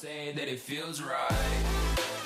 say that it feels right.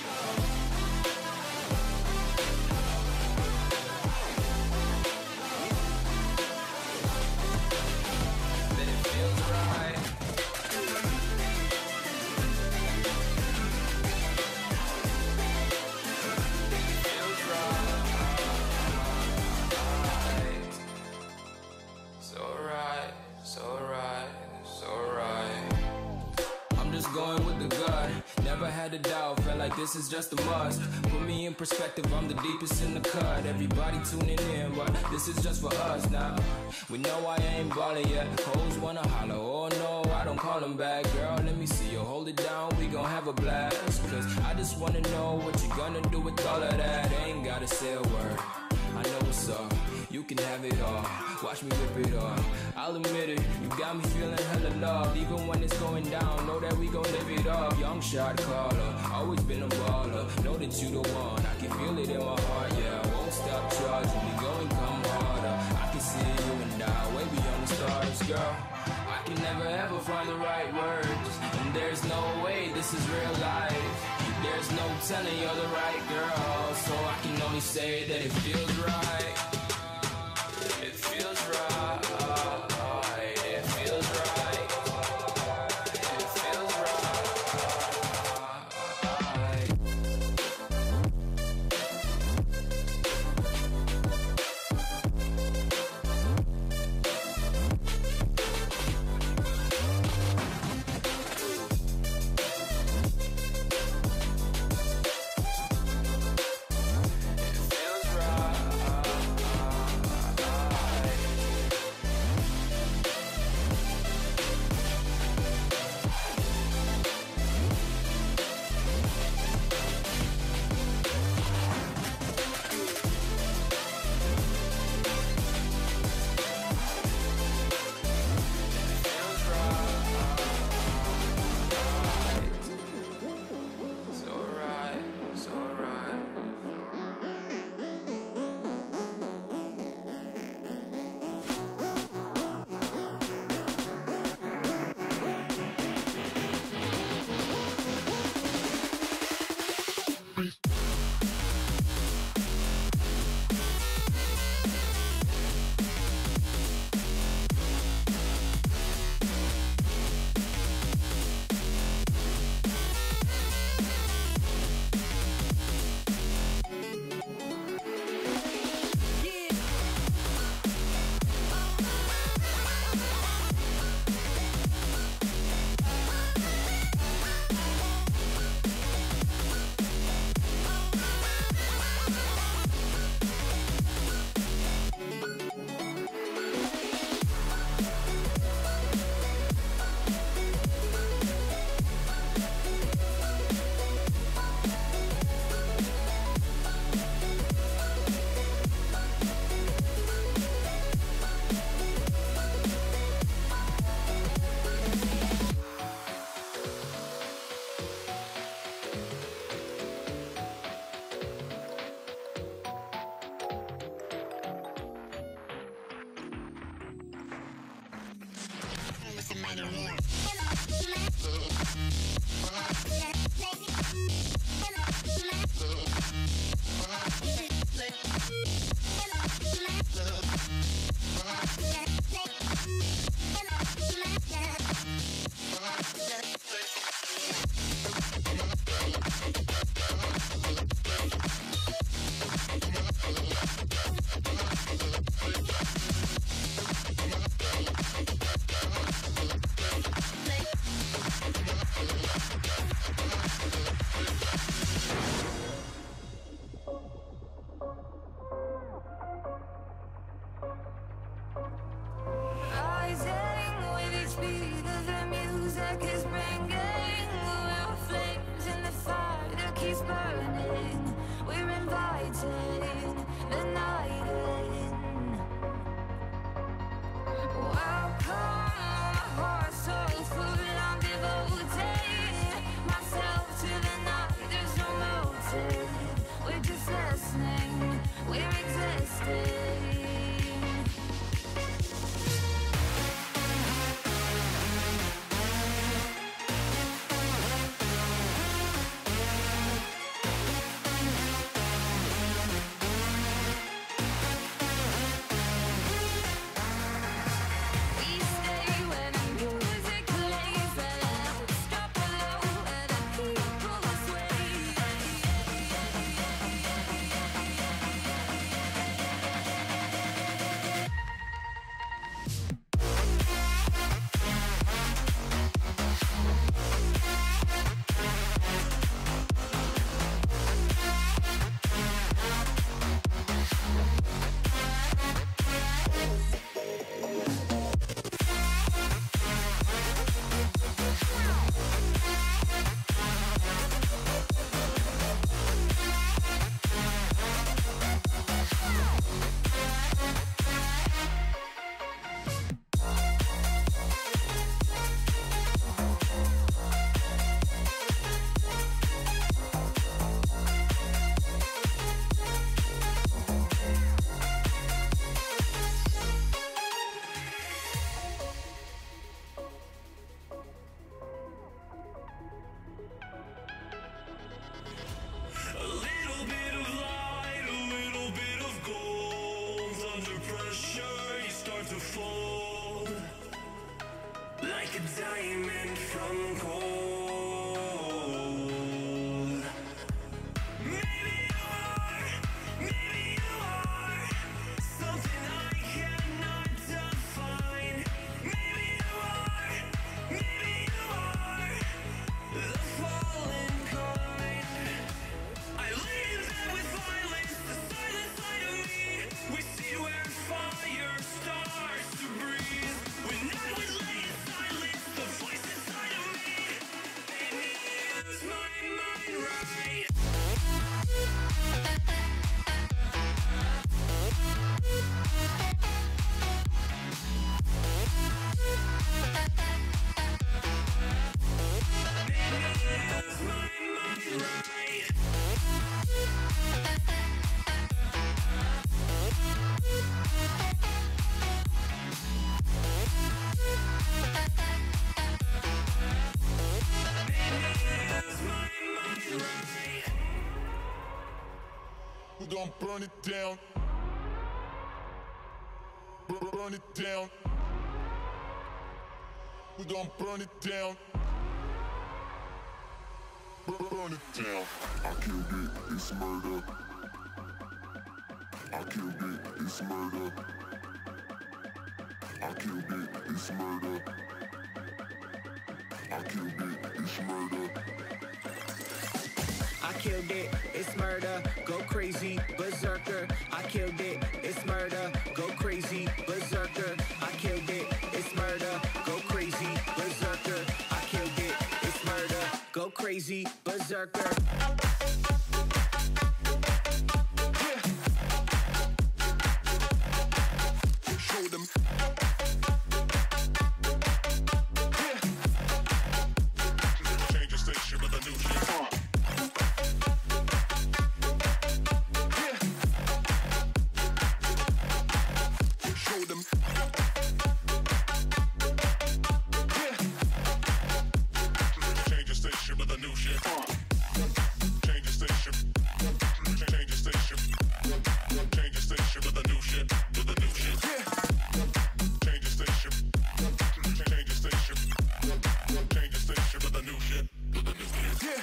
Going with the gut, never had a doubt, felt like this is just a must. Put me in perspective, I'm the deepest in the cut. Everybody tuning in, but this is just for us now. We know I ain't ballin' yet, hoes wanna holler, oh no, I don't call them back. Girl, let me see you hold it down, we gon' have a blast. Cause I just wanna know what you gonna do with all of that. Ain't gotta say a word, I know what's up, you can have it all. Watch me rip it off, I'll admit it, you got me feeling hella love. Even when it's going down, know that we gon' live it up. Young shot caller, always been a baller. Know that you the one, I can feel it in my heart, yeah. I won't stop charging me, go and come harder. I can see you and I, way beyond the stars, girl. I can never ever find the right words, and there's no way this is real life. There's no telling you're the right girl, so I can only say that it feels right. It feels right. It feels right. It feels right. Eyes a diamond from gold. Maybe you are something I cannot define. Maybe you are the fallen kind. I lay in bed with violence, the silent side of me. We see where fire starts to breathe. When I would lay in silence, the voice inside of me made me lose my mind right. We're gonna burn it down. Burn it down. We're gonna burn it down. Burn it down. I killed it, it's murder. I killed it, it's murder. I killed it, it's murder. I killed it, it's murder. I killed it, it's murder, go crazy, berserker. I killed it, it's murder, go crazy, berserker. I killed it, it's murder, go crazy, berserker. I killed it, it's murder, go crazy, berserker. Show them. Change the station with a new shit. Show them. Change the station with a new shit. Change the station. Change the station. Change the station with a new shit. With a new shit. Change the station. Change the station. Change the station with a new shit. With a new shit.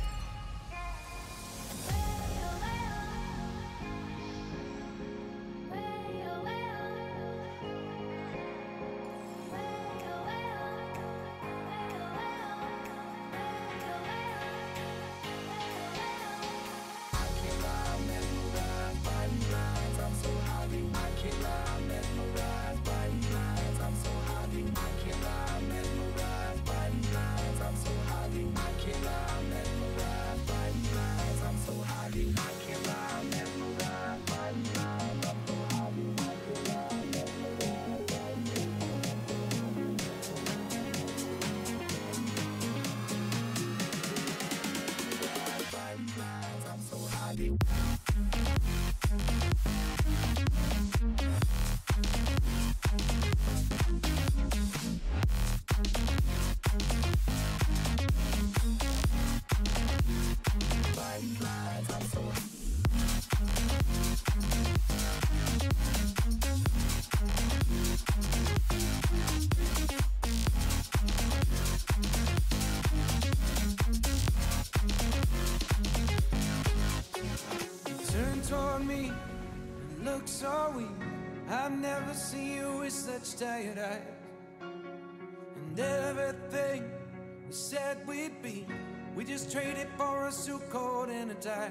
I've never seen you with such tired eyes. And everything we said we'd be, we just traded for a suit coat and a tie.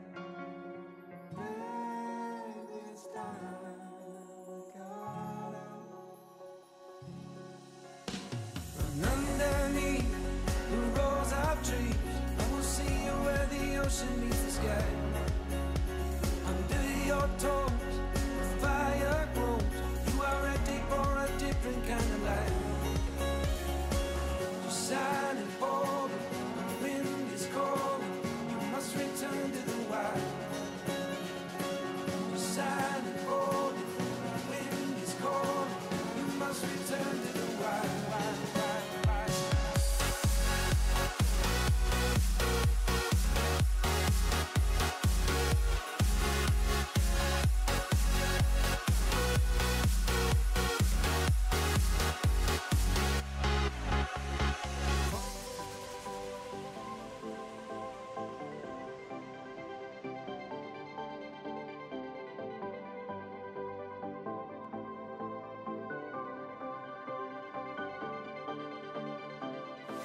And underneath the rows of trees, I will see you where the ocean meets the sky. Under your toes, the fire grows. You are ready for a different kind of life. You're silent, bold, the wind is cold. You must return to the wild. You're silent, bold, the wind is cold. You must return to the wild, wild, wild, wild.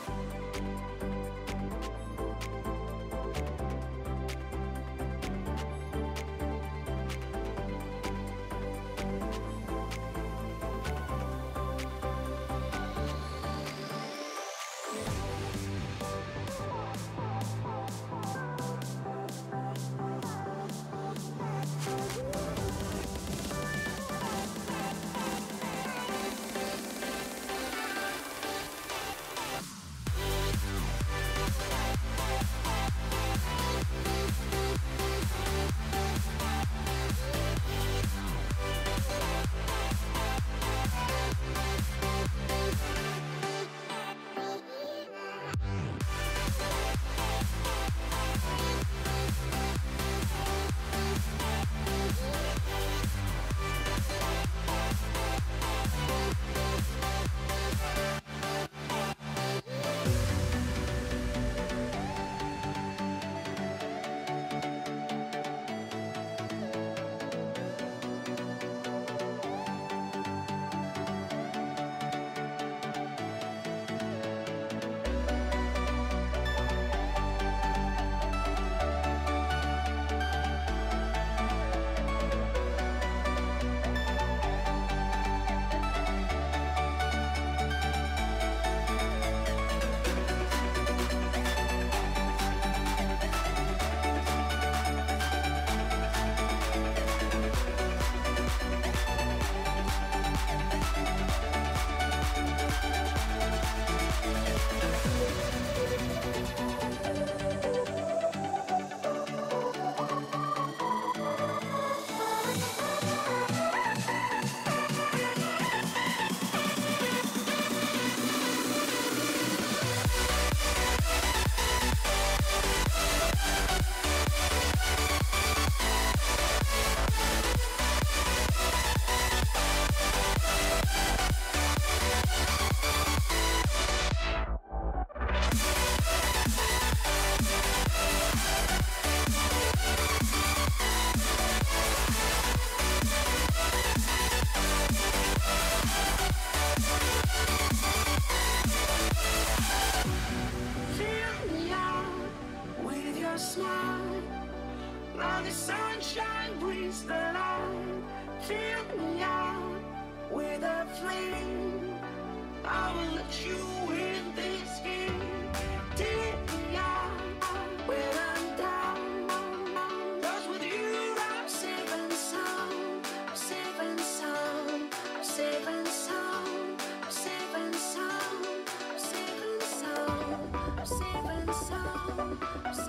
Saving sound.